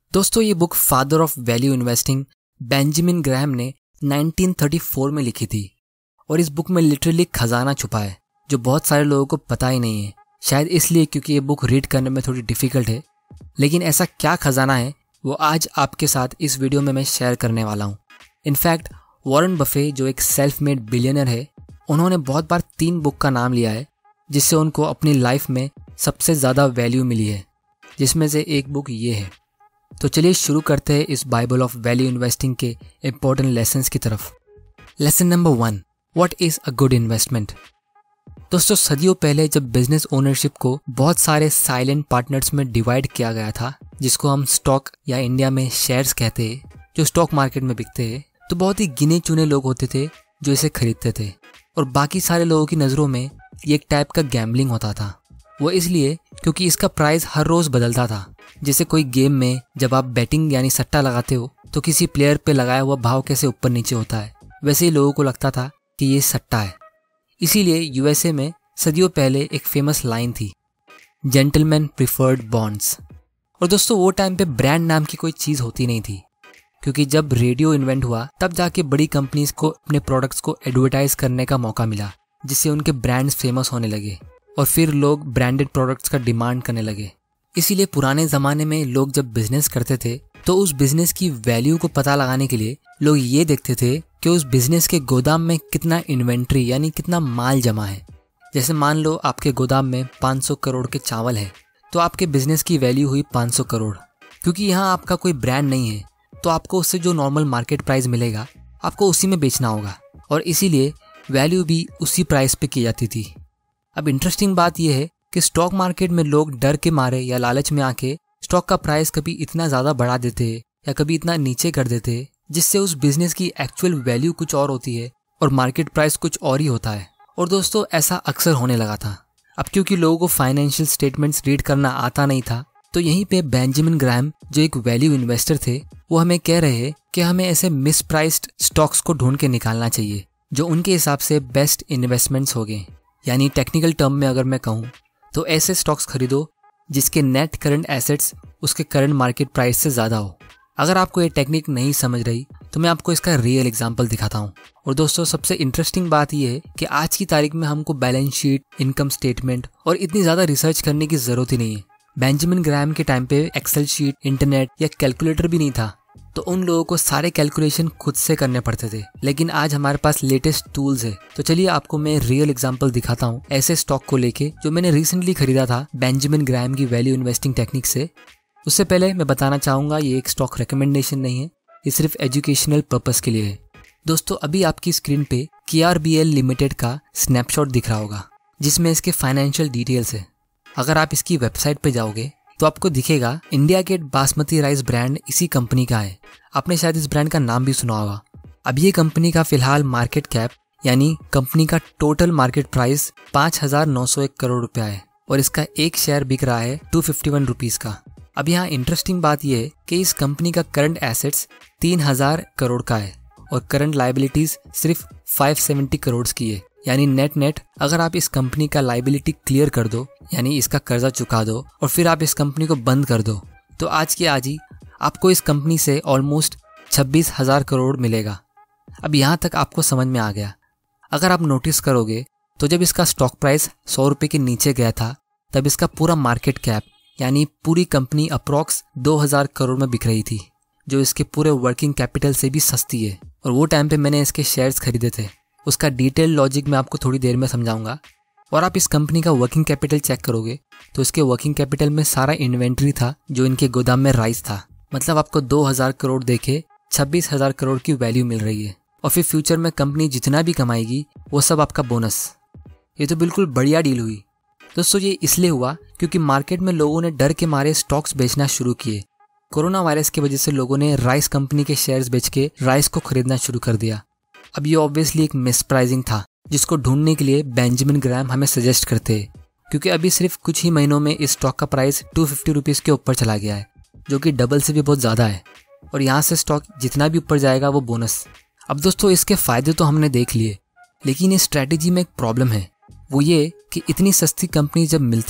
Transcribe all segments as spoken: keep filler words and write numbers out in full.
दोस्तों ये book father of value investing Benjamin Graham ने नाइनटीन थर्टी फोर में लिखी थी और इस बुक में लिटरली खजाना छुपा है जो बहुत सारे लोगों को पता ही नहीं है। शायद इसलिए क्योंकि ये बुक रीड करने में थोड़ी डिफ़िकल्ट है। लेकिन ऐसा क्या खजाना है वो आज आपके साथ इस वीडियो में मैं शेयर करने वाला हूँ। इनफैक्ट वॉरेन बफे जो एक सेल्फ मेड बिलियनर है, उन्होंने बहुत बार तीन बुक का नाम लिया है जिससे उनको अपनी लाइफ में सबसे ज़्यादा वैल्यू मिली है, जिसमें से एक बुक ये है। तो चलिए शुरू करते हैं इस बाइबल ऑफ वैल्यू इन्वेस्टिंग के इम्पोर्टेंट लेसन्स की तरफ। Lesson number one, what is a good investment. दोस्तों सदियों पहले जब बिजनेस ओनरशिप को बहुत सारे साइलेंट पार्टनर्स में डिवाइड किया गया था, जिसको हम स्टॉक या इंडिया में शेयर्स कहते हैं, जो स्टॉक मार्केट में बिकते हैं, तो बहुत ही गिने चुने लोग होते थे जो इसे खरीदते थे और बाकी सारे लोगों की नज़रों में ये एक टाइप का गैम्बलिंग होता था। वो इसलिए क्योंकि इसका प्राइस हर रोज़ बदलता था। जैसे कोई गेम में जब आप बैटिंग यानी सट्टा लगाते हो तो किसी प्लेयर पे लगाया हुआ भाव कैसे ऊपर नीचे होता है, वैसे ही लोगों को लगता था कि ये सट्टा है। इसीलिए यूएसए में सदियों पहले एक फेमस लाइन थी, जेंटलमैन प्रिफर्ड बॉन्ड्स। और दोस्तों वो टाइम पे ब्रांड नाम की कोई चीज़ होती नहीं थी, क्योंकि जब रेडियो इन्वेंट हुआ तब जाके बड़ी कंपनीज को अपने प्रोडक्ट्स को एडवर्टाइज करने का मौका मिला, जिससे उनके ब्रांड्स फेमस होने लगे और फिर लोग ब्रांडेड प्रोडक्ट्स का डिमांड करने लगे। इसीलिए पुराने ज़माने में लोग जब बिजनेस करते थे तो उस बिजनेस की वैल्यू को पता लगाने के लिए लोग ये देखते थे कि उस बिजनेस के गोदाम में कितना इन्वेंट्री यानी कितना माल जमा है। जैसे मान लो आपके गोदाम में पाँच सौ करोड़ के चावल है, तो आपके बिजनेस की वैल्यू हुई पाँच सौ करोड़। क्योंकि यहाँ आपका कोई ब्रांड नहीं है तो आपको उससे जो नॉर्मल मार्केट प्राइस मिलेगा आपको उसी में बेचना होगा और इसीलिए वैल्यू भी उसी प्राइस पे की जाती थी। अब इंटरेस्टिंग बात यह है कि स्टॉक मार्केट में लोग डर के मारे या लालच में आके स्टॉक का प्राइस कभी इतना ज़्यादा बढ़ा देते या कभी इतना नीचे कर देते, जिससे उस बिजनेस की एक्चुअल वैल्यू कुछ और होती है और मार्केट प्राइस कुछ और ही होता है। और दोस्तों ऐसा अक्सर होने लगा था। अब क्योंकि लोगों को फाइनेंशियल स्टेटमेंट्स रीड करना आता नहीं था, तो यहीं पे बेंजामिन ग्रैहम जो एक वैल्यू इन्वेस्टर थे, वो हमें कह रहे हैं कि हमें ऐसे मिसप्राइस्ड स्टॉक्स को ढूंढ के निकालना चाहिए जो उनके हिसाब से बेस्ट इन्वेस्टमेंट्स हो गए। यानी टेक्निकल टर्म में अगर मैं कहूँ तो ऐसे स्टॉक्स खरीदो जिसके नेट करंट एसेट्स उसके करंट मार्केट प्राइस से ज़्यादा हो। अगर आपको ये टेक्निक नहीं समझ रही तो मैं आपको इसका रियल एग्जांपल दिखाता हूँ। और दोस्तों सबसे इंटरेस्टिंग बात यह है कि आज की तारीख में हमको बैलेंस शीट, इनकम स्टेटमेंट और इतनी ज़्यादा रिसर्च करने की ज़रूरत ही नहीं है। बेंजामिन ग्रैहम के टाइम पे एक्सेल शीट, इंटरनेट या कैलकुलेटर भी नहीं था, तो उन लोगों को सारे कैलकुलेशन खुद से करने पड़ते थे। लेकिन आज हमारे पास लेटेस्ट टूल्स है। तो चलिए आपको मैं रियल एग्जांपल दिखाता हूँ ऐसे स्टॉक को लेके जो मैंने रिसेंटली खरीदा था बेंजामिन ग्रैहम की वैल्यू इन्वेस्टिंग टेक्निक से। उससे पहले मैं बताना चाहूँगा ये एक स्टॉक रिकमेंडेशन नहीं है, ये सिर्फ एजुकेशनल पर्पस के लिए है। दोस्तों अभी आपकी स्क्रीन पे K R B L limited का स्नैपशॉट दिख रहा होगा जिसमें इसके फाइनेंशियल डिटेल्स है। अगर आप इसकी वेबसाइट पे जाओगे तो आपको दिखेगा India Gate basmati rice brand इसी कंपनी का है। आपने शायद इस ब्रांड का नाम भी सुना होगा। अब ये कंपनी का फिलहाल मार्केट कैप यानी कंपनी का टोटल मार्केट प्राइस पाँच हजार नौ सौ एक करोड़ रुपया है और इसका एक शेयर बिक रहा है टू फिफ्टी वन रुपीज का। अब यहाँ इंटरेस्टिंग बात यह है कि इस कंपनी का करंट एसेट्स तीन हजार करोड़ का है और करंट लाइबिलिटीज सिर्फ पाँच सौ सत्तर करोड़ की है। यानी नेट नेट अगर आप इस कंपनी का लाइबिलिटी क्लियर कर दो, यानी इसका कर्जा चुका दो और फिर आप इस कंपनी को बंद कर दो, तो आज के आज ही आपको इस कंपनी से ऑलमोस्ट छब्बीस हजार करोड़ मिलेगा। अब यहाँ तक आपको समझ में आ गया। अगर आप नोटिस करोगे तो जब इसका स्टॉक प्राइस सौ रुपये के नीचे गया था तब इसका पूरा मार्केट कैप यानी पूरी कंपनी अप्रॉक्स दो हजार करोड़ में बिक रही थी, जो इसके पूरे वर्किंग कैपिटल से भी सस्ती है। और वो टाइम पे मैंने इसके शेयर्स खरीदे थे। उसका डिटेल लॉजिक मैं आपको थोड़ी देर में समझाऊंगा। और आप इस कंपनी का वर्किंग कैपिटल चेक करोगे तो इसके वर्किंग कैपिटल में सारा इन्वेंट्री था जो इनके गोदाम में राइस था। मतलब आपको दो हजार करोड़ देके छब्बीस हजार करोड़ की वैल्यू मिल रही है और फिर फ्यूचर में कंपनी जितना भी कमाएगी वो सब आपका बोनस। ये तो बिल्कुल बढ़िया डील हुई। दोस्तों ये इसलिए हुआ क्योंकि मार्केट में लोगों ने डर के मारे स्टॉक्स बेचना शुरू किए। कोरोना वायरस की वजह से लोगों ने राइस कंपनी के शेयर्स बेच के राइस को खरीदना शुरू कर दिया। अब ये ऑब्वियसली एक मिसप्राइजिंग था जिसको ढूंढने के लिए बेंजामिन ग्रैहम हमें सजेस्ट करते हैं, क्योंकि अभी सिर्फ कुछ ही महीनों में इस स्टॉक का प्राइस टू फिफ्टी रुपीज़ के ऊपर चला गया है, जो कि डबल से भी बहुत ज़्यादा है। और यहाँ से स्टॉक जितना भी ऊपर जाएगा वो बोनस। अब दोस्तों इसके फ़ायदे तो हमने देख लिए, लेकिन इस स्ट्रैटेजी में एक प्रॉब्लम है। वो ये कि इतनी सस्ती कंपनी जब मिलती है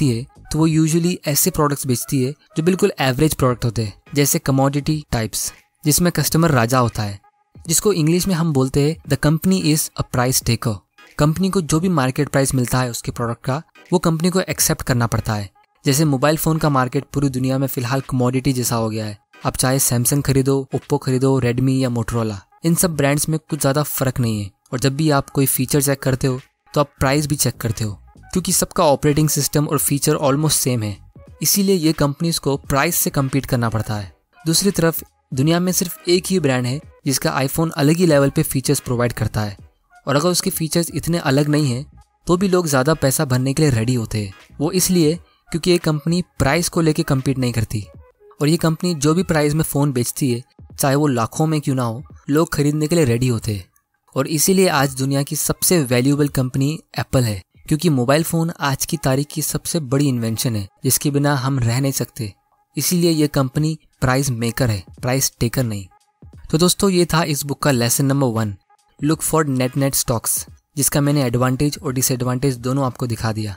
तो वो यूजुअली ऐसे प्रोडक्ट्स बेचती है जो बिल्कुल एवरेज प्रोडक्ट होते हैं, जैसे कमोडिटी टाइप्स, जिसमें कस्टमर राजा होता है, जिसको इंग्लिश में हम बोलते हैं the company is a price taker. Company को जो भी मार्केट प्राइस मिलता है उसके प्रोडक्ट का, वो कंपनी को एक्सेप्ट करना पड़ता है। जैसे मोबाइल फ़ोन का मार्केट पूरी दुनिया में फिलहाल कमोडिटी जैसा हो गया है। आप चाहे सैमसंग खरीदो, ओप्पो खरीदो, रेडमी या मोटरोला, इन सब ब्रांड्स में कुछ ज़्यादा फर्क नहीं है। और जब भी आप कोई फीचर चेक करते हो तो आप प्राइस भी चेक करते हो, क्योंकि सबका ऑपरेटिंग सिस्टम और फीचर ऑलमोस्ट सेम है। इसीलिए ये कंपनीज को प्राइस से कम्पीट करना पड़ता है। दूसरी तरफ दुनिया में सिर्फ एक ही ब्रांड है जिसका आईफोन अलग ही लेवल पे फीचर्स प्रोवाइड करता है, और अगर उसके फीचर्स इतने अलग नहीं हैं तो भी लोग ज़्यादा पैसा भरने के लिए रेडी होते हैं। वो इसलिए क्योंकि ये कंपनी प्राइस को लेके कम्पीट नहीं करती, और ये कंपनी जो भी प्राइस में फ़ोन बेचती है, चाहे वो लाखों में क्यों ना हो, लोग खरीदने के लिए रेडी होते हैं। और इसीलिए आज दुनिया की सबसे वैल्यूएबल कंपनी एप्पल है, क्योंकि मोबाइल फ़ोन आज की तारीख की सबसे बड़ी इन्वेंशन है जिसके बिना हम रह नहीं सकते। इसीलिए ये कंपनी प्राइस मेकर है, प्राइस टेकर नहीं। तो दोस्तों, ये था इस बुक का lesson number one, look for net net stocks, जिसका मैंने एडवांटेज और डिसएडवांटेज दोनों आपको दिखा दिया।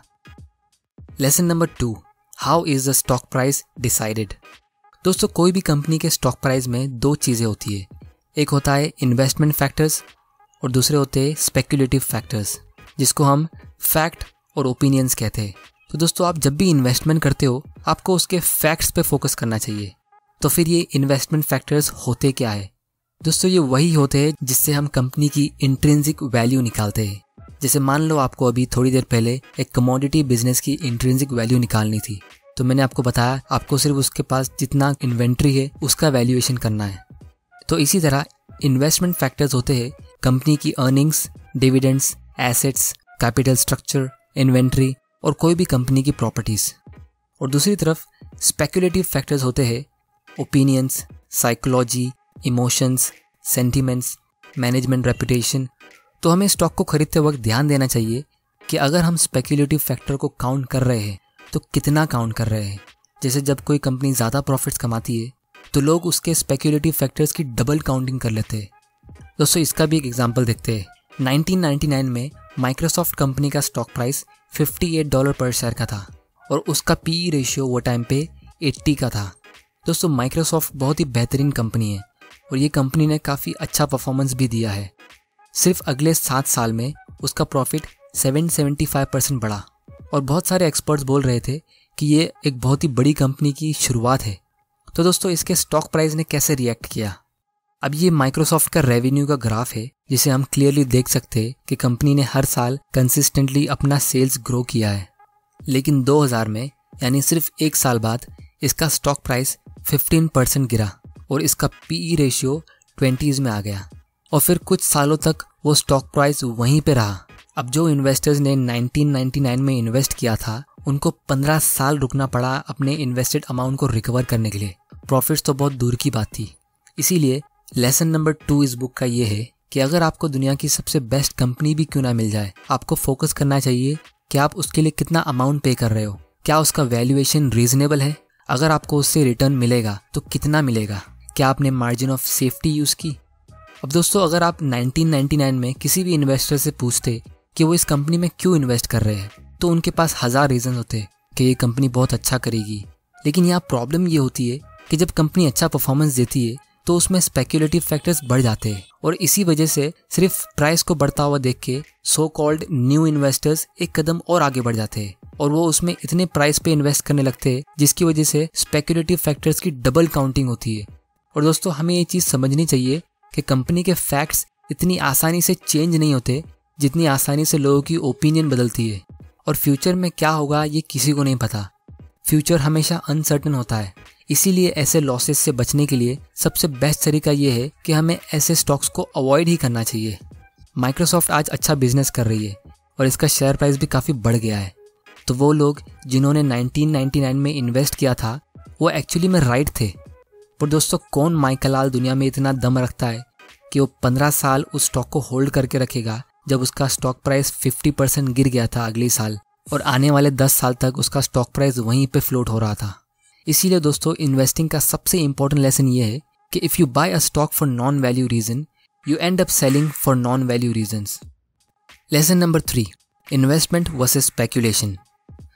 Lesson number two, how is the stock price decided. दोस्तों, कोई भी कंपनी के स्टॉक प्राइस में दो चीज़ें होती है, एक होता है इन्वेस्टमेंट फैक्टर्स और दूसरे होते हैं स्पेक्युलेटिव फैक्टर्स, जिसको हम फैक्ट और ओपिनियंस कहते हैं। तो दोस्तों, आप जब भी इन्वेस्टमेंट करते हो आपको उसके फैक्ट्स पे फोकस करना चाहिए। तो फिर ये इन्वेस्टमेंट फैक्टर्स होते क्या है? दोस्तों, ये वही होते हैं जिससे हम कंपनी की इंट्रिंसिक वैल्यू निकालते हैं। जैसे मान लो आपको अभी थोड़ी देर पहले एक कमोडिटी बिजनेस की इंट्रिंसिक वैल्यू निकालनी थी, तो मैंने आपको बताया आपको सिर्फ उसके पास जितना इन्वेंट्री है उसका वैल्यूएशन करना है। तो इसी तरह इन्वेस्टमेंट फैक्टर्स होते हैं कंपनी की earnings, dividends, assets, capital structure, inventory और कोई भी कंपनी की प्रॉपर्टीज। और दूसरी तरफ स्पेक्युलेटिव फैक्टर्स होते हैं opinions, psychology, emotions, sentiments, management reputation. तो हमें स्टॉक को खरीदते वक्त ध्यान देना चाहिए कि अगर हम स्पेक्युलेटिव फैक्टर को काउंट कर रहे हैं तो कितना काउंट कर रहे हैं। जैसे जब कोई कंपनी ज़्यादा प्रॉफिट्स कमाती है तो लोग उसके स्पेक्युलेटिव फैक्टर्स की डबल काउंटिंग कर लेते हैं। दोस्तों, इसका भी एक एग्जांपल देखते हैं। नाइनटीन नाइंटी नाइन में माइक्रोसॉफ्ट कंपनी का स्टॉक प्राइस अट्ठावन डॉलर पर शेयर का था और उसका पीई रेशियो वो टाइम पे अस्सी का था। दोस्तों, माइक्रोसॉफ्ट बहुत ही बेहतरीन कंपनी है और ये कंपनी ने काफ़ी अच्छा परफॉर्मेंस भी दिया है। सिर्फ अगले सात साल में उसका प्रॉफिट सात सौ पचहत्तर परसेंट बढ़ा और बहुत सारे एक्सपर्ट्स बोल रहे थे कि ये एक बहुत ही बड़ी कंपनी की शुरुआत है। तो दोस्तों, इसके स्टॉक प्राइस ने कैसे रिएक्ट किया? अब ये माइक्रोसॉफ्ट का रेवेन्यू का ग्राफ है, जिसे हम क्लियरली देख सकते हैं कि कंपनी ने हर साल कंसिस्टेंटली अपना सेल्स ग्रो किया है। लेकिन दो हज़ार में, यानी सिर्फ एक साल बाद, इसका स्टॉक प्राइस पंद्रह परसेंट गिरा और इसका पीई रेशियो ट्वेंटीज़ में आ गया और फिर कुछ सालों तक वो स्टॉक प्राइस वहीं पे रहा। अब जो इन्वेस्टर्स ने नाइनटीन नाइंटी नाइन में इन्वेस्ट किया था उनको पंद्रह साल रुकना पड़ा अपने इन्वेस्टेड अमाउंट को रिकवर करने के लिए। प्रॉफिट्स तो बहुत दूर की बात थी। इसीलिए लेसन नंबर टू इस बुक का ये है कि अगर आपको दुनिया की सबसे बेस्ट कंपनी भी क्यों ना मिल जाए, आपको फोकस करना चाहिए कि आप उसके लिए कितना अमाउंट पे कर रहे हो, क्या उसका वैल्यूएशन रीजनेबल है, अगर आपको उससे रिटर्न मिलेगा तो कितना मिलेगा, क्या आपने मार्जिन ऑफ सेफ्टी यूज़ की। अब दोस्तों, अगर आप नाइनटीन नाइंटी नाइन में किसी भी इन्वेस्टर से पूछते कि वो इस कंपनी में क्यों इन्वेस्ट कर रहे हैं, तो उनके पास हज़ार रीज़न होते कि ये कंपनी बहुत अच्छा करेगी। लेकिन यहाँ प्रॉब्लम ये होती है कि जब कंपनी अच्छा परफॉर्मेंस देती है तो उसमें स्पेक्युलेटिव फैक्टर्स बढ़ जाते हैं और इसी वजह से सिर्फ प्राइस को बढ़ता हुआ देख के सो कॉल्ड न्यू इन्वेस्टर्स एक कदम और आगे बढ़ जाते हैं और वो उसमें इतने प्राइस पे इन्वेस्ट करने लगते हैं जिसकी वजह से स्पेक्युलेटिव फैक्टर्स की डबल काउंटिंग होती है। और दोस्तों, हमें ये चीज़ समझनी चाहिए कि कंपनी के फैक्ट्स इतनी आसानी से चेंज नहीं होते जितनी आसानी से लोगों की ओपिनियन बदलती है। और फ्यूचर में क्या होगा ये किसी को नहीं पता। फ्यूचर हमेशा अनसर्टन होता है। इसीलिए ऐसे लॉसेस से बचने के लिए सबसे बेस्ट तरीका ये है कि हमें ऐसे स्टॉक्स को अवॉइड ही करना चाहिए। माइक्रोसॉफ्ट आज अच्छा बिजनेस कर रही है और इसका शेयर प्राइस भी काफ़ी बढ़ गया है। तो वो लोग जिन्होंने नाइनटीन नाइंटी नाइन में इन्वेस्ट किया था वो एक्चुअली में राइट थे। पर दोस्तों, कौन माइकलाल दुनिया में इतना दम रखता है कि वो पंद्रह साल उस स्टॉक को होल्ड करके रखेगा जब उसका स्टॉक प्राइस पचास परसेंट गिर गया था अगले साल और आने वाले दस साल तक उसका स्टॉक प्राइस वहीं पे फ्लोट हो रहा था। इसीलिए दोस्तों, इन्वेस्टिंग का सबसे इंपॉर्टेंट लेसन ये है कि if you buy a stock for non value reason you end up selling for non value reasons. Lesson number three, investment versus speculation.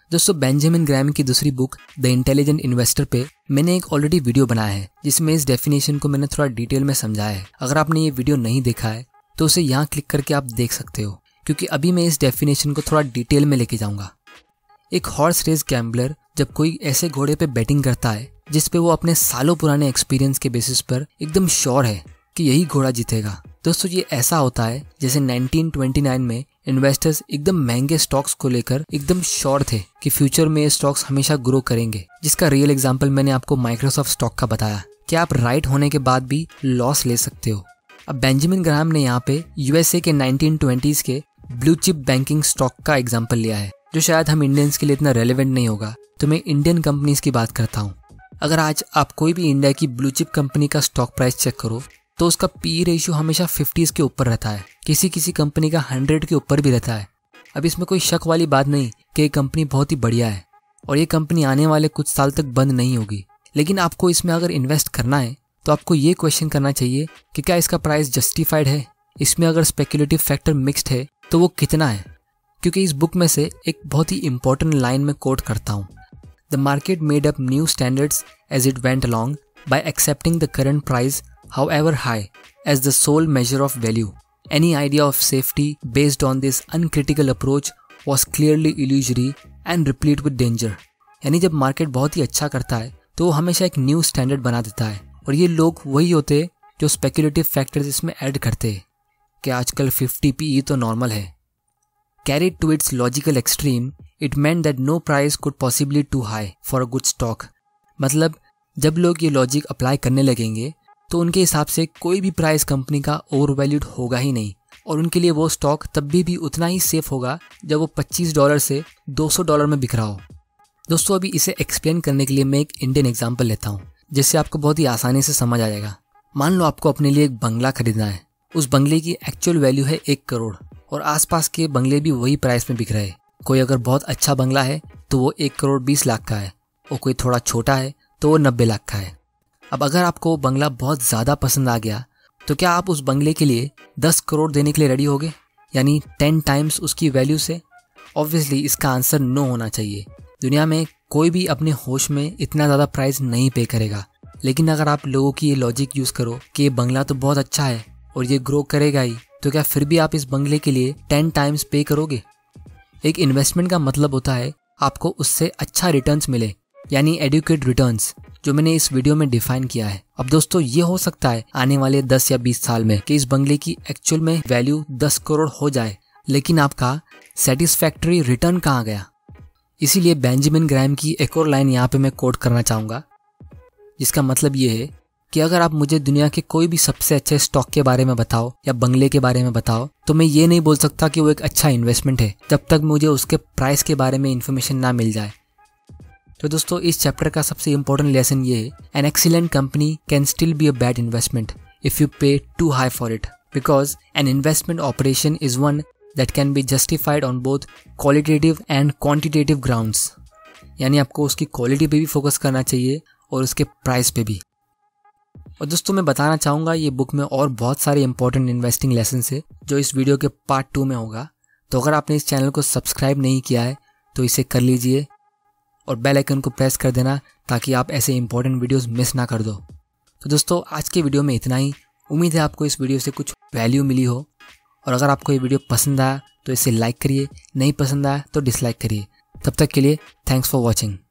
दोस्तों बेंजामिन ग्रैम की दूसरी बुक द इंटेलिजेंट इन्वेस्टर पे मैंने एक already video बनाया है जिसमें इस डेफिनेशन को मैंने थोड़ा डिटेल में समझाया है। अगर आपने ये वीडियो नहीं देखा है तो उसे यहाँ क्लिक करके आप देख सकते हो, क्योंकि अभी मैं इस डेफिनेशन को थोड़ा डिटेल में लेके जाऊंगा। एक हॉर्स रेस गैम्बलर जब कोई ऐसे घोड़े पे बैटिंग करता है जिस पे वो अपने सालों पुराने एक्सपीरियंस के बेसिस पर एकदम श्योर है कि यही घोड़ा जीतेगा। दोस्तों ये ऐसा होता है जैसे नाइनटीन ट्वेंटी नाइन में इन्वेस्टर्स एकदम महंगे स्टॉक्स को लेकर एकदम श्योर थे कि फ्यूचर में ये स्टॉक्स हमेशा ग्रो करेंगे, जिसका रियल एग्जांपल मैंने आपको माइक्रोसॉफ्ट स्टॉक का बताया कि आप राइट होने के बाद भी लॉस ले सकते हो। अब बेंजामिन ग्राहम ने यहाँ पे यूएसए के नाइनटीन ट्वेंटीज़ के ब्लू चिप बैंकिंग स्टॉक का एग्जाम्पल लिया है, जो शायद हम इंडियंस के लिए इतना रेलेवेंट नहीं होगा, तो मैं इंडियन कंपनीज की बात करता हूँ। अगर आज आप कोई भी इंडिया की ब्लू चिप कंपनी का स्टॉक प्राइस चेक करो तो उसका पी रेशियो हमेशा फिफ्टीज़ के ऊपर रहता है, किसी किसी कंपनी का हंड्रेड के ऊपर भी रहता है। अब इसमें कोई शक वाली बात नहीं कि ये कंपनी बहुत ही बढ़िया है और ये कंपनी आने वाले कुछ साल तक बंद नहीं होगी। लेकिन आपको इसमें अगर इन्वेस्ट करना है तो आपको ये क्वेश्चन करना चाहिए कि क्या इसका प्राइस जस्टिफाइड है, इसमें अगर स्पेकुलेटिव फैक्टर मिक्स्ड है तो वो कितना है। क्योंकि इस बुक में से एक बहुत ही इंपॉर्टेंट लाइन में कोट करता हूँ, the market made up new standards as it went along by accepting the current price however high as the sole measure of value. Any idea of safety based on this uncritical approach was clearly illusory and replete with danger. यानी जब market बहुत ही अच्छा करता है तो वो हमेशा एक न्यू स्टैंडर्ड बना देता है, और ये लोग वही होते हैं जो स्पेकुलेटिव फैक्टर्स इसमें ऐड करते हैं कि आजकल फिफ्टी पी ई तो नॉर्मल है। Carried to its logical extreme, it meant that no price could possibly too high for a good stock. मतलब जब लोग ये लॉजिक अप्लाई करने लगेंगे तो उनके हिसाब से कोई भी प्राइस कंपनी का ओवर वैल्यूड होगा ही नहीं, और उनके लिए वो स्टॉक तब भी, भी उतना ही सेफ होगा जब वो पच्चीस डॉलर से दो सौ डॉलर में बिक रहा हो। दोस्तों अभी इसे एक्सप्लेन करने के लिए मैं एक इंडियन एग्जांपल लेता हूँ जिससे आपको बहुत ही आसानी से समझ आ जाएगा। मान लो आपको अपने लिए एक बंगला खरीदना है, उस बंगले की एक्चुअल वैल्यू है एक करोड़ और आसपास के बंगले भी वही प्राइस में बिक रहे हैं। कोई अगर बहुत अच्छा बंगला है तो वो एक करोड़ बीस लाख का है, और कोई थोड़ा छोटा है तो वो नब्बे लाख का है। अब अगर आपको वो बंगला बहुत ज़्यादा पसंद आ गया तो क्या आप उस बंगले के लिए दस करोड़ देने के लिए रेडी होगे, यानी टेन टाइम्स उसकी वैल्यू से? ऑब्वियसली इसका आंसर नो होना चाहिए। दुनिया में कोई भी अपने होश में इतना ज़्यादा प्राइस नहीं पे करेगा। लेकिन अगर आप लोगों की ये लॉजिक यूज़ करो कि ये बंगला तो बहुत अच्छा है और ये ग्रो करेगा ही, तो क्या फिर भी आप इस बंगले के लिए टेन टाइम्स पे करोगे? एक इन्वेस्टमेंट का मतलब होता है आपको उससे अच्छा रिटर्न्स मिले, यानी एडुकेट रिटर्न्स, जो मैंने इस वीडियो में डिफाइन किया है। अब दोस्तों ये हो सकता है आने वाले दस या बीस साल में कि इस बंगले की एक्चुअल में वैल्यू दस करोड़ हो जाए, लेकिन आपका सेटिस्फैक्टरी रिटर्न कहाँ गया? इसीलिए बेंजामिन ग्रैम की एक और लाइन यहाँ पे मैं कोट करना चाहूँगा, जिसका मतलब ये है कि अगर आप मुझे दुनिया के कोई भी सबसे अच्छे स्टॉक के बारे में बताओ या बंगले के बारे में बताओ, तो मैं ये नहीं बोल सकता कि वो एक अच्छा इन्वेस्टमेंट है जब तक मुझे उसके प्राइस के बारे में इन्फॉर्मेशन ना मिल जाए। तो दोस्तों इस चैप्टर का सबसे इम्पोर्टेंट लेसन ये है, an excellent company can still be a bad investment if you pay too high for it, because an investment operation is one that can be justified on both qualitative and quantitative grounds. यानी आपको उसकी quality पे भी focus करना चाहिए और उसके price पे भी। और दोस्तों मैं बताना चाहूँगा ये बुक में और बहुत सारे इंपॉर्टेंट इन्वेस्टिंग लेसन है जो इस वीडियो के पार्ट टू में होगा। तो अगर आपने इस चैनल को सब्सक्राइब नहीं किया है तो इसे कर लीजिए और बेल आइकन को प्रेस कर देना ताकि आप ऐसे इंपॉर्टेंट वीडियोस मिस ना कर दो। तो दोस्तों आज के वीडियो में इतना ही। उम्मीद है आपको इस वीडियो से कुछ वैल्यू मिली हो, और अगर आपको ये वीडियो पसंद आया तो इसे लाइक करिए, नहीं पसंद आया तो डिसलाइक करिए। तब तक के लिए थैंक्स फॉर वॉचिंग।